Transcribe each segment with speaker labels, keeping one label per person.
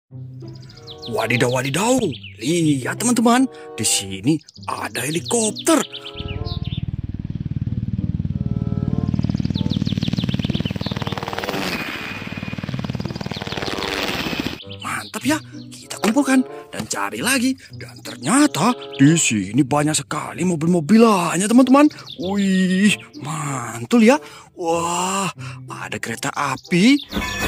Speaker 1: Wadidaw, wadidaw. Lihat teman-teman, di sini ada helikopter. Mantap ya, kita kumpulkan dan cari lagi. Dan ternyata di sini banyak sekali mobil-mobilannya teman-teman. Wih, mantul ya. Wah, ada kereta api.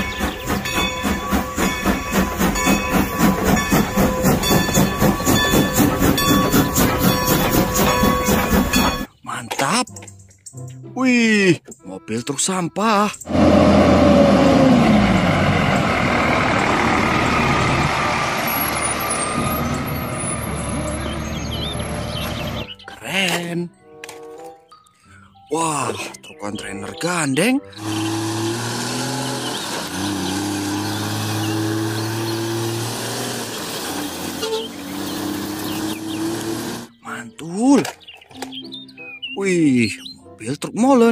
Speaker 1: Mantap. Wih, mobil truk sampah. Keren. Wah, truk kontainer gandeng. Mantul. Wih, mobil truk molen.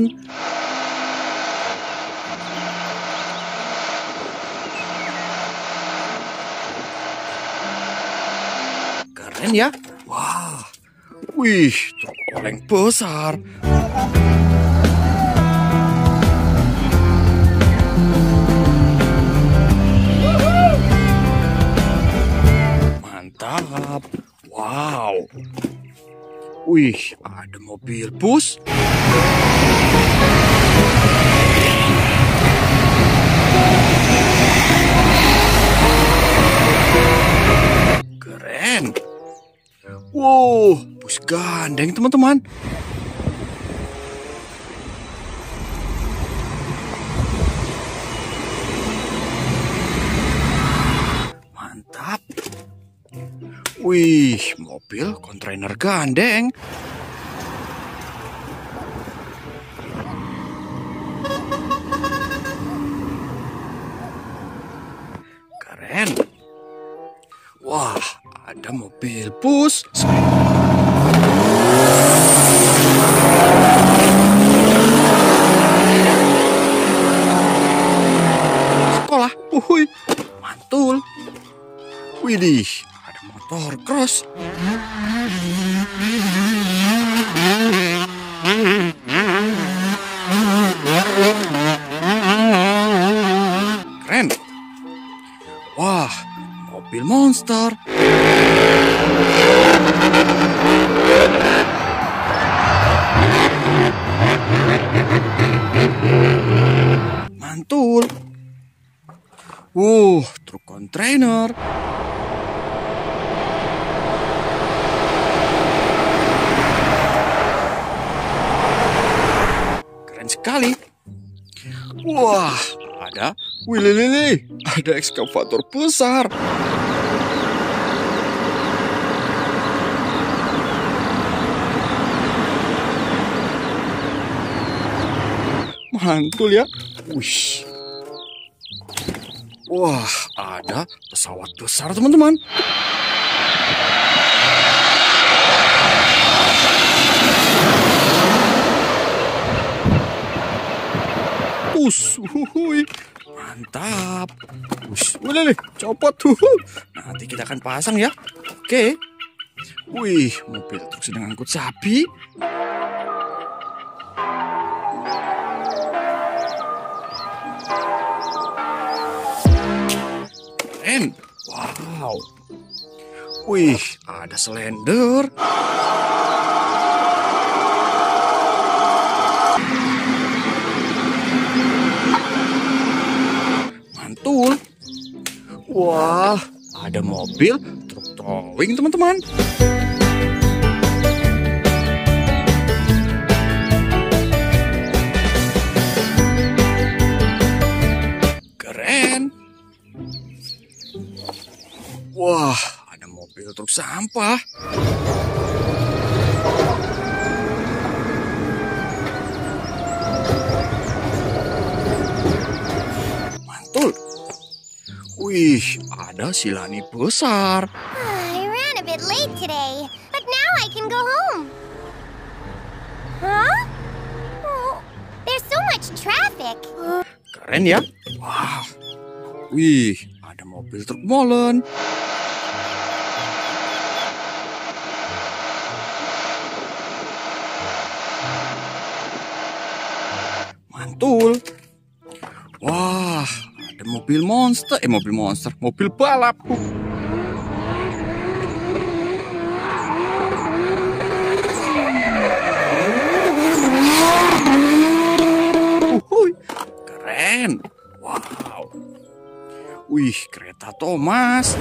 Speaker 1: Keren ya. Wah. Wih, truk oleng besar. Mantap. Wow. Wih, ada mobil bus. Keren. Wow, bus gandeng teman-teman. Mantap. Wih, mobil kontainer gandeng. Keren. Wah, ada mobil bus. Sekolah. Wuhui, mantul. Widih, ada motor cross. Keren. Wah, mobil monster. Mantul. Truk kontainer. Keren sekali. Wah, ada Willy, ada ekskavator besar. Mantul ya. Wih. Wah, ada pesawat besar teman-teman. Wuhui, mantap. Boleh copot tuh. Nanti kita akan pasang ya. Oke. Wih, mobil truk sedang angkut sapi. Keren. Wow. Wih, ada selender. Mantul. Wah, ada mobil truk towing teman-teman. Keren. Wah, ada mobil truk sampah. Mantul. Wih, ada silani besar.
Speaker 2: I ran a bit late today, but now I can go home. Huh? Oh, there's so much traffic.
Speaker 1: Keren ya. Wah. Wih, ada mobil truk molen. Mantul. Wah, ada mobil monster. Mobil balap. Keren. Wow. Wih, kereta Thomas.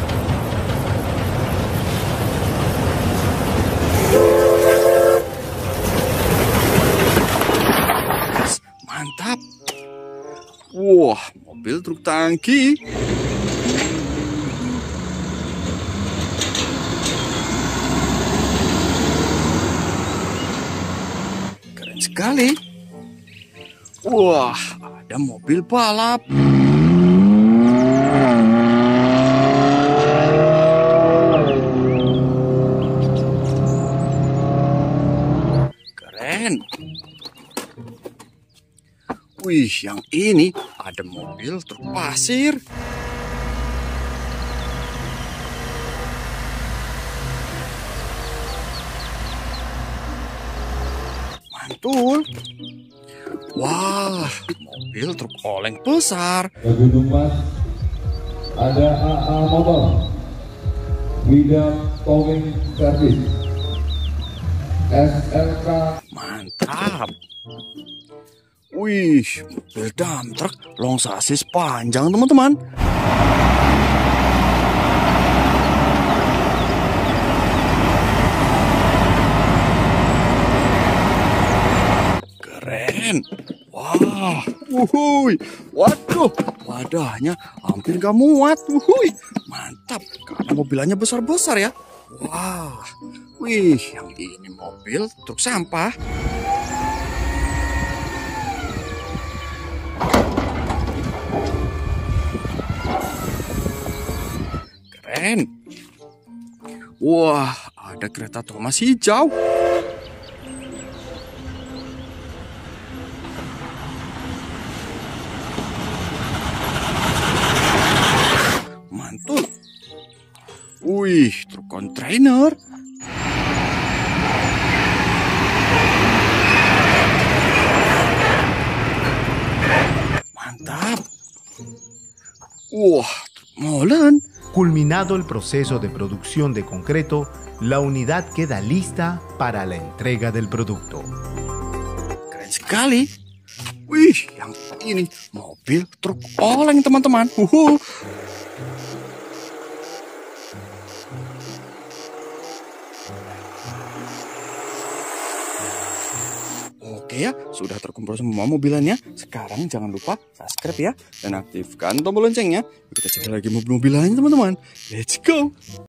Speaker 1: Mantap. Wah, mobil truk tangki. Keren sekali. Wah, ada mobil balap. Keren. Wih, yang ini ada mobil truk pasir. Mantul. Wah, mobil truk oleng besar.
Speaker 3: Gunung Mas, ada AA Motor, Widam Towing Service, SLK.
Speaker 1: Mantap. Wih, mobil dump truck long sasis panjang, teman-teman. Keren. Wah, wuhui. Waduh, wadahnya hampir gak muat. Wuhui, mantap. Karena mobilannya besar-besar ya. Wah, wih, yang ini mobil truk sampah. Keren. Wah, ada kereta Thomas hijau. Mantul. Wih, truk kontainer. Mantap. Wah, truk molen.
Speaker 4: Culminado el proceso de producción de concreto, la unidad queda lista para la entrega del producto.
Speaker 1: Keren sekali. Wih, yang ini mobil truk oleng, teman-teman. Oke ya, sudah terkumpul semua mobilannya. Sekarang jangan lupa subscribe ya dan aktifkan tombol loncengnya. Kita cari lagi mobil-mobil lain, teman-teman. Let's go.